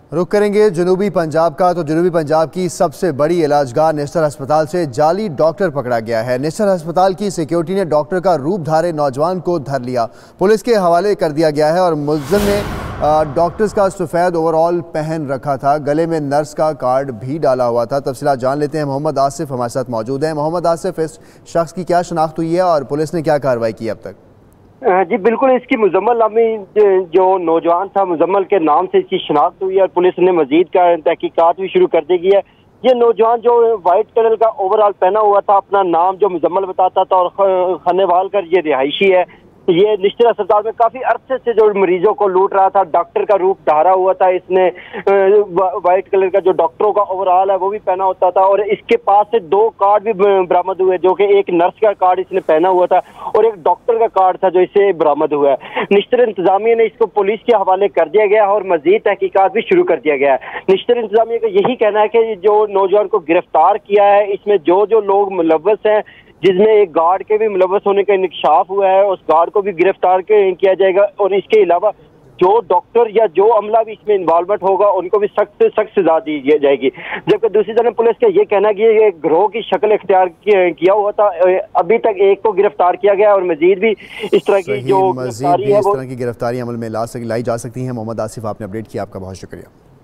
रुख करेंगे जनूबी पंजाब का। तो जनूबी पंजाब की सबसे बड़ी इलाजगाह नेस्टर अस्पताल से जाली डॉक्टर पकड़ा गया है। नेस्टर अस्पताल की सिक्योरिटी ने डॉक्टर का रूप धारे नौजवान को धर लिया, पुलिस के हवाले कर दिया गया है और मुलजिम ने डॉक्टर्स का सफ़ेद ओवरऑल पहन रखा था, गले में नर्स का कार्ड भी डाला हुआ था। तफसीलात जान लेते हैं। मोहम्मद आसिफ हमारे साथ मौजूद हैं। मोहम्मद आसिफ, इस शख्स की क्या शनाख्त हुई है और पुलिस ने क्या कार्रवाई की अब तक? जी बिल्कुल, इसकी मुजम्मल नामी जो नौजवान था, मुजम्मल के नाम से इसकी शनाख्त हुई है और पुलिस ने मजीद का तहकीकात भी शुरू कर दी है। ये नौजवान जो वाइट कलर का ओवरऑल पहना हुआ था, अपना नाम जो मुजम्मल बताता था और खनेवाल कर ये रिहायशी है। ये नेस्टर अस्पताल में काफी अरसे से जो मरीजों को लूट रहा था, डॉक्टर का रूप धारा हुआ था। इसने व्हाइट कलर का जो डॉक्टरों का ओवरऑल है वो भी पहना होता था और इसके पास से 2 कार्ड भी बरामद हुए, जो कि एक नर्स का कार्ड इसने पहना हुआ था और एक डॉक्टर का कार्ड था जो इससे बरामद हुआ है। नेस्टर इंतजामिया ने इसको पुलिस के हवाले कर दिया गया और मजीद तहकीकात भी शुरू कर दिया गया है। नेस्टर इंतजामिया का यही कहना है कि जो नौजवान को गिरफ्तार किया है, इसमें जो लोग मुलव्वस हैं, जिसमें एक गार्ड के भी मुलव्वस होने का इंकशाफ हुआ है, उस गार्ड को भी गिरफ्तार किया जाएगा और इसके अलावा जो डॉक्टर या जो अमला भी इसमें इन्वॉल्वमेंट होगा उनको भी सख्त से सख्त सजा दी जाएगी। जबकि दूसरी तरफ पुलिस का ये कहना है कि ये गिरोह की शक्ल इख्तियार किया हुआ था। अभी तक एक को गिरफ्तार किया गया और मजीद भी इस तरह की जो गिरफ्तारी है, इस तरह की गिरफ्तारी अमल में लाई जा सकती है। मोहम्मद आसिफ, आपने अपडेट किया, आपका बहुत शुक्रिया।